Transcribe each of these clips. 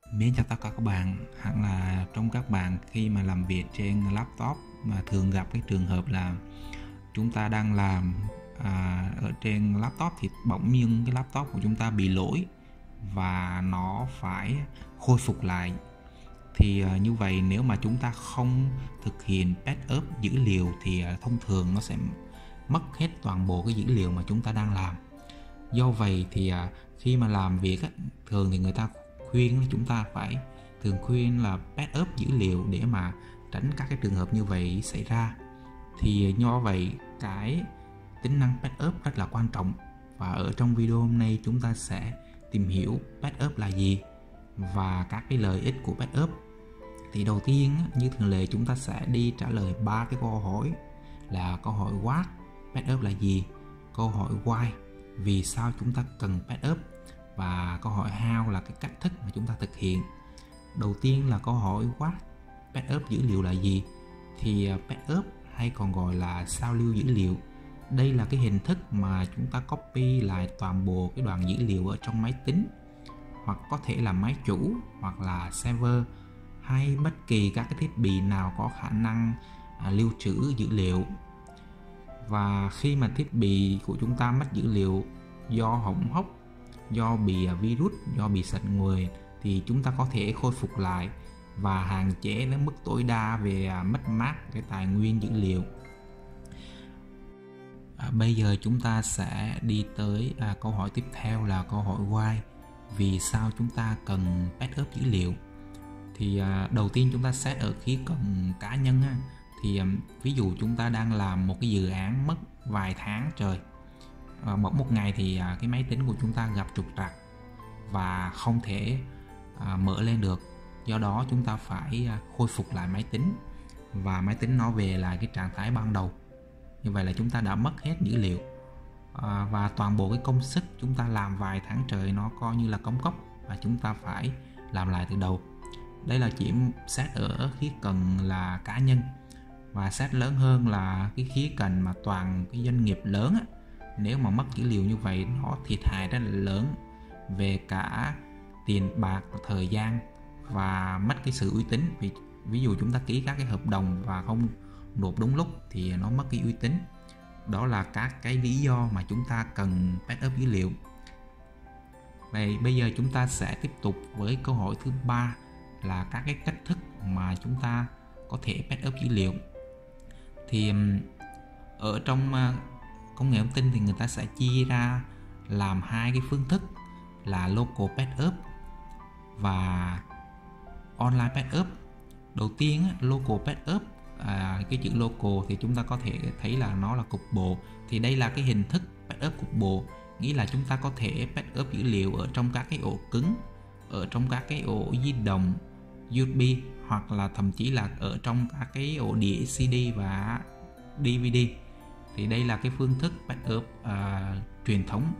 Mến chào tất cả các bạn. Hẳn là trong các bạn khi mà làm việc trên laptop mà thường gặp cái trường hợp là chúng ta đang làm ở trên laptop thì bỗng nhiên cái laptop của chúng ta bị lỗi và nó phải khôi phục lại. Thì như vậy nếu mà chúng ta không thực hiện backup dữ liệu thì thông thường nó sẽ mất hết toàn bộ cái dữ liệu mà chúng ta đang làm. Do vậy thì khi mà làm việc thường thì người ta khuyên chúng ta phải thường khuyên là backup dữ liệu để mà tránh các cái trường hợp như vậy xảy ra. Thì do vậy cái tính năng backup rất là quan trọng, và ở trong video hôm nay chúng ta sẽ tìm hiểu backup là gì và các cái lợi ích của backup. Thì đầu tiên như thường lệ chúng ta sẽ đi trả lời 3 cái câu hỏi, là câu hỏi what, backup là gì, câu hỏi why, vì sao chúng ta cần backup, và câu hỏi how là cái cách thức mà chúng ta thực hiện. Đầu tiên là câu hỏi what, backup dữ liệu là gì. Thì backup hay còn gọi là sao lưu dữ liệu, đây là cái hình thức mà chúng ta copy lại toàn bộ cái đoạn dữ liệu ở trong máy tính, hoặc có thể là máy chủ, hoặc là server, hay bất kỳ các cái thiết bị nào có khả năng lưu trữ dữ liệu. Và khi mà thiết bị của chúng ta mất dữ liệu do hỏng hóc, do bị virus, do bị sạch nguồn, thì chúng ta có thể khôi phục lại và hạn chế đến mức tối đa về mất mát cái tài nguyên dữ liệu. Bây giờ chúng ta sẽ đi tới câu hỏi tiếp theo là câu hỏi why, vì sao chúng ta cần backup dữ liệu. Thì đầu tiên chúng ta xét ở khía cạnh cá nhân ha. Thì ví dụ chúng ta đang làm một cái dự án mất vài tháng trời, bỗng một ngày thì cái máy tính của chúng ta gặp trục trặc và không thể mở lên được. Do đó chúng ta phải khôi phục lại máy tính và máy tính nó về lại cái trạng thái ban đầu. Như vậy là chúng ta đã mất hết dữ liệu, và toàn bộ cái công sức chúng ta làm vài tháng trời nó coi như là công cốc, và chúng ta phải làm lại từ đầu. Đây là chỉ xét ở khía cạnh là cá nhân, và xét lớn hơn là cái khía cạnh mà toàn cái doanh nghiệp lớn á. Nếu mà mất dữ liệu như vậy nó thiệt hại rất là lớn về cả tiền bạc, thời gian và mất cái sự uy tín. Ví dụ chúng ta ký các cái hợp đồng và không nộp đúng lúc thì nó mất cái uy tín. Đó là các cái lý do mà chúng ta cần backup dữ liệu. Vậy bây giờ chúng ta sẽ tiếp tục với câu hỏi thứ 3 là các cái cách thức mà chúng ta có thể backup dữ liệu. Thì ở trong công nghệ thông tin thì người ta sẽ chia ra làm hai cái phương thức là local backup và online backup. Đầu tiên local backup, cái chữ local thì chúng ta có thể thấy là nó là cục bộ. Thì đây là cái hình thức backup cục bộ, nghĩa là chúng ta có thể backup dữ liệu ở trong các cái ổ cứng, ở trong các cái ổ di động USB, hoặc là thậm chí là ở trong các cái ổ đĩa CD và DVD. Thì đây là cái phương thức backup truyền thống.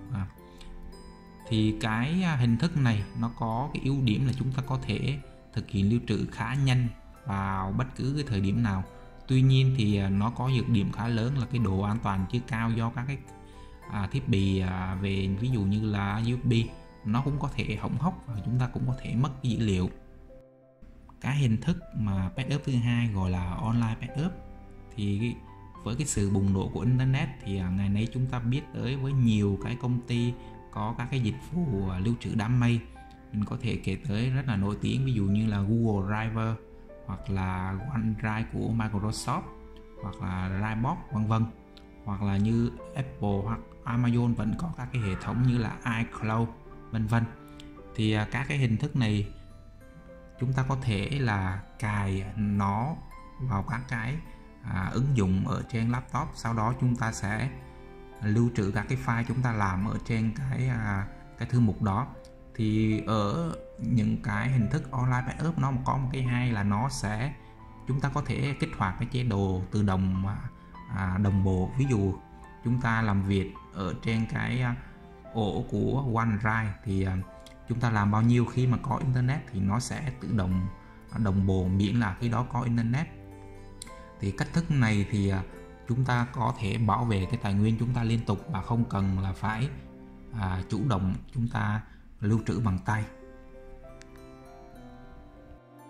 Thì cái hình thức này nó có cái ưu điểm là chúng ta có thể thực hiện lưu trữ khá nhanh vào bất cứ cái thời điểm nào. Tuy nhiên thì nó có nhược điểm khá lớn là cái độ an toàn chưa cao, do các cái thiết bị về ví dụ như là USB nó cũng có thể hỏng hóc và chúng ta cũng có thể mất dữ liệu. Cái hình thức mà backup thứ hai gọi là online backup. Thì với cái sự bùng nổ của internet thì ngày nay chúng ta biết tới với nhiều cái công ty có các cái dịch vụ lưu trữ đám mây. Mình có thể kể tới rất là nổi tiếng, ví dụ như là Google Drive, hoặc là OneDrive của Microsoft, hoặc là Dropbox vân vân, hoặc là như Apple hoặc Amazon vẫn có các cái hệ thống như là iCloud vân vân. Thì các cái hình thức này chúng ta có thể là cài nó vào các cái ứng dụng ở trên laptop, sau đó chúng ta sẽ lưu trữ các cái file chúng ta làm ở trên cái thư mục đó. Thì ở những cái hình thức online backup nó có một cái hay là nó sẽ chúng ta có thể kích hoạt cái chế độ tự động đồng bộ. Ví dụ chúng ta làm việc ở trên cái ổ của OneDrive thì chúng ta làm bao nhiêu, khi mà có internet thì nó sẽ tự động đồng bộ, miễn là khi đó có internet. Thì cách thức này thì chúng ta có thể bảo vệ cái tài nguyên chúng ta liên tục và không cần là phải chủ động chúng ta lưu trữ bằng tay.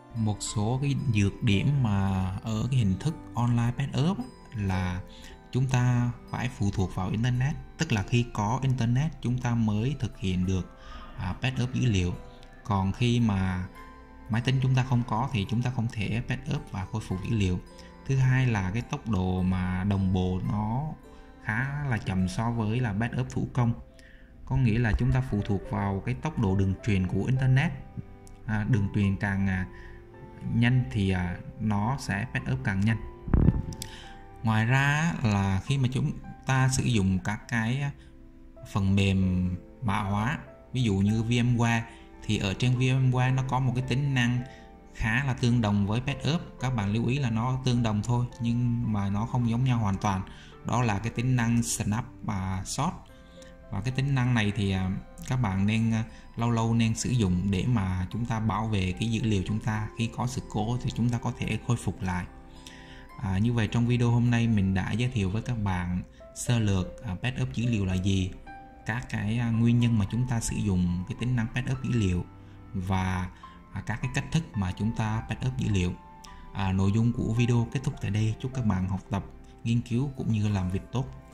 Một số cái nhược điểm mà ở cái hình thức online backup là chúng ta phải phụ thuộc vào internet, tức là khi có internet chúng ta mới thực hiện được backup dữ liệu. Còn khi mà máy tính chúng ta không có thì chúng ta không thể backup và khôi phục dữ liệu. Thứ hai là cái tốc độ mà đồng bộ nó khá là chậm so với là backup thủ công. Có nghĩa là chúng ta phụ thuộc vào cái tốc độ đường truyền của internet. Đường truyền càng nhanh thì nó sẽ backup càng nhanh. Ngoài ra là khi mà chúng ta sử dụng các cái phần mềm mã hóa, ví dụ như VMware, thì ở trên VMware nó có một cái tính năng khá là tương đồng với backup. Các bạn lưu ý là nó tương đồng thôi nhưng mà nó không giống nhau hoàn toàn. Đó là cái tính năng Snapshot. Và cái tính năng này thì các bạn nên lâu lâu nên sử dụng để mà chúng ta bảo vệ cái dữ liệu chúng ta. Khi có sự cố thì chúng ta có thể khôi phục lại. Như vậy trong video hôm nay mình đã giới thiệu với các bạn sơ lược backup dữ liệu là gì, các cái nguyên nhân mà chúng ta sử dụng cái tính năng backup dữ liệu và các cái cách thức mà chúng ta backup dữ liệu. Nội dung của video kết thúc tại đây. Chúc các bạn học tập, nghiên cứu cũng như làm việc tốt.